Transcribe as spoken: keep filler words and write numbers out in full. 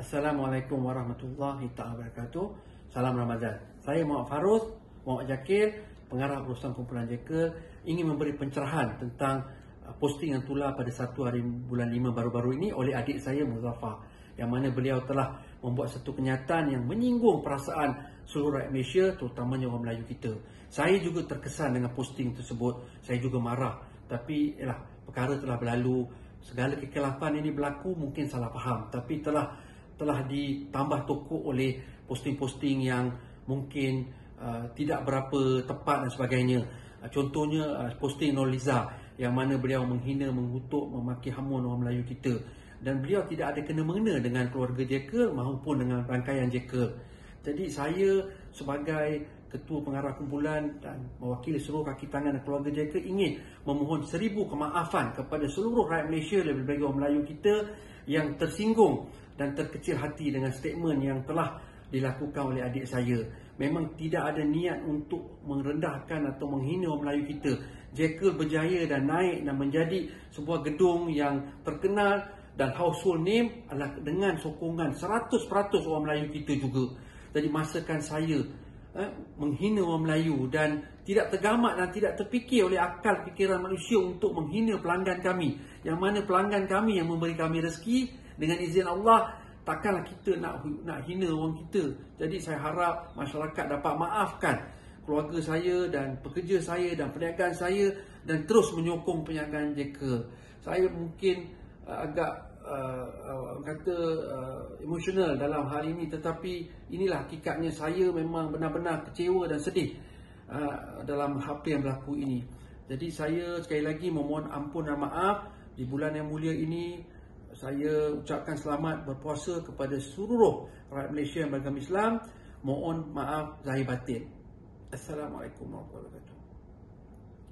Assalamualaikum warahmatullahi taala wabarakatuh. Salam Ramadan. Saya Muhammad Farus, Muhammad Jakir, pengarah urusan kumpulan Jekyll, ingin memberi pencerahan tentang posting yang tular pada satu hari bulan lima baru-baru ini oleh adik saya Muzaffar, yang mana beliau telah membuat satu kenyataan yang menyinggung perasaan seluruh rakyat Malaysia, terutamanya orang Melayu kita. Saya juga terkesan dengan posting tersebut. Saya juga marah. Tapi yalah, perkara telah berlalu. Segala kekelapan ini berlaku, mungkin salah faham, tapi telah telah ditambah tokok oleh posting-posting yang mungkin uh, tidak berapa tepat dan sebagainya. Uh, contohnya uh, posting Noliza yang mana beliau menghina, mengutuk, memaki hamun orang Melayu kita, dan beliau tidak ada kena-mengena dengan keluarga Jekyll maupun dengan rangkaian Jekyll. Jadi saya sebagai ketua pengarah kumpulan dan mewakili seluruh kaki tangan dan keluarga Jekyll ingin memohon seribu kemaafan kepada seluruh rakyat Malaysia, lebih-lebih orang Melayu kita yang tersinggung dan terkecil hati dengan statement yang telah dilakukan oleh adik saya. Memang tidak ada niat untuk merendahkan atau menghina orang Melayu kita. Jekyll berjaya dan naik dan menjadi sebuah gedung yang terkenal dan household name adalah dengan sokongan seratus peratus orang Melayu kita juga. Jadi masakan saya eh, menghina orang Melayu dan tidak tergamak dan tidak terfikir oleh akal fikiran manusia untuk menghina pelanggan kami, yang mana pelanggan kami yang memberi kami rezeki dengan izin Allah, takkanlah kita nak nak hina orang kita. Jadi saya harap masyarakat dapat maafkan keluarga saya dan pekerja saya dan perniagaan saya dan terus menyokong perniagaan Jekyll. Saya mungkin uh, agak uh, uh, kata uh, emosional dalam hal ini, tetapi inilah hakikatnya. Saya memang benar-benar kecewa dan sedih uh, dalam apa yang berlaku ini. Jadi saya sekali lagi memohon ampun dan maaf. Di bulan yang mulia ini saya ucapkan selamat berpuasa kepada seluruh rakyat Malaysia yang beragama Islam. Mohon maaf zahir batin. Assalamualaikum warahmatullahi wabarakatuh.